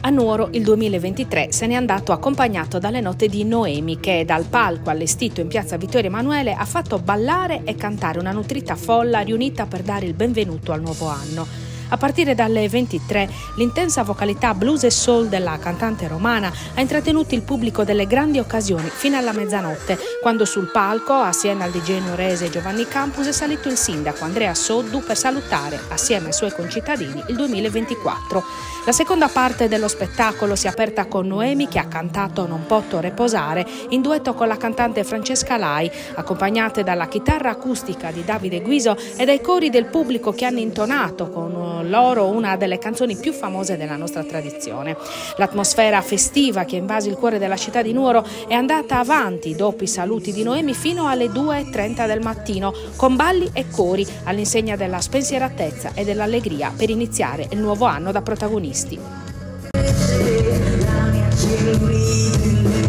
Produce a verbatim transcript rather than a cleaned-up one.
A Nuoro il duemilaventitré se n'è andato accompagnato dalle note di Noemi, che dal palco allestito in piazza Vittorio Emanuele ha fatto ballare e cantare una nutrita folla riunita per dare il benvenuto al nuovo anno. A partire dalle ventitré, l'intensa vocalità blues e soul della cantante romana ha intrattenuto il pubblico delle grandi occasioni fino alla mezzanotte, quando sul palco, assieme al D J nuorese Giovanni Campus, è salito il sindaco Andrea Soddu per salutare, assieme ai suoi concittadini, il duemilaventiquattro. La seconda parte dello spettacolo si è aperta con Noemi, che ha cantato Non poto reposare in duetto con la cantante Francesca Lai, accompagnate dalla chitarra acustica di Davide Guiso e dai cori del pubblico che hanno intonato con loro una delle canzoni più famose della nostra tradizione. L'atmosfera festiva che ha invaso il cuore della città di Nuoro è andata avanti dopo i saluti di Noemi fino alle due e trenta del mattino, con balli e cori all'insegna della spensieratezza e dell'allegria per iniziare il nuovo anno da protagonisti.